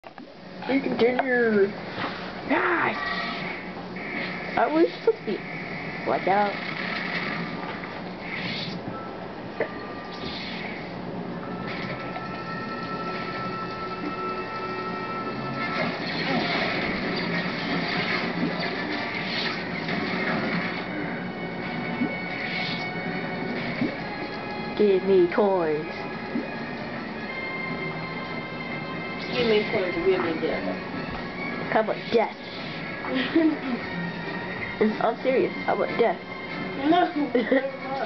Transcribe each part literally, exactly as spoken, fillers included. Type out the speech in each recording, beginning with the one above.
You continue. Ah! Aren't we supposed to be? Watch out. Give me toys. Give me toys, give me death. How about death? I'm serious. How about death? No, never mind.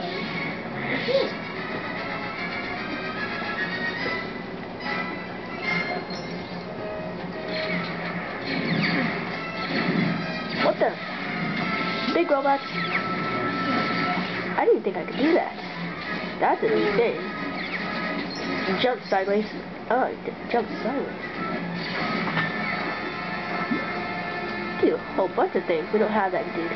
What the? Big robots? I didn't think I could do that. That's a new thing. Jump sideways. Oh, jump sideways. Do a whole bunch of things. We don't have that, dude.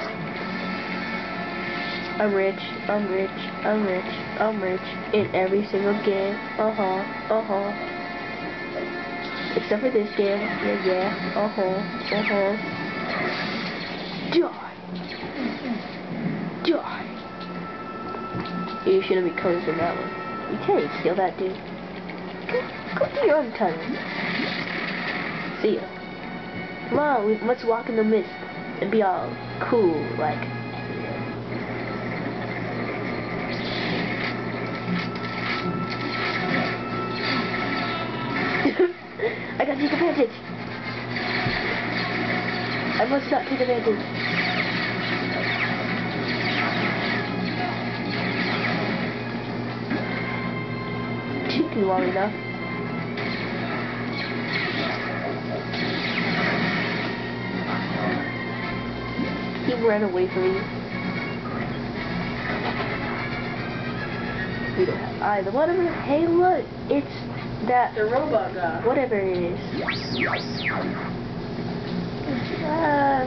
I'm rich. I'm rich. I'm rich. I'm rich. In every single game. Uh-huh. Uh-huh. Except for this game. Yeah, yeah. Uh-huh. Uh-huh. Die. Die. You shouldn't be coming from that one. You can't even steal that, dude. Go, go do your own tunnel. See ya. Come on, we, let's walk in the mist and be all cool, like. I gotta take advantage. I must not take advantage. Took you long enough. He ran away from me. We don't have either. Whatever. Hey, look. It's that. The robot guy. Whatever it is. Uh,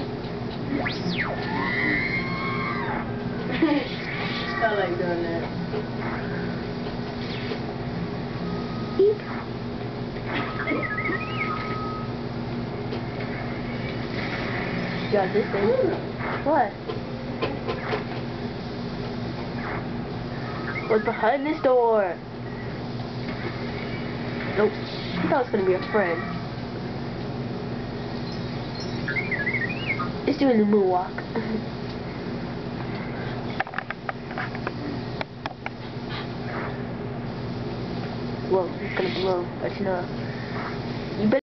I like doing that. eep. Got this thing. What? What's behind this door? Nope. I thought it was gonna be a friend. It's doing the moonwalk. Whoa, it's gonna blow. But you know. You better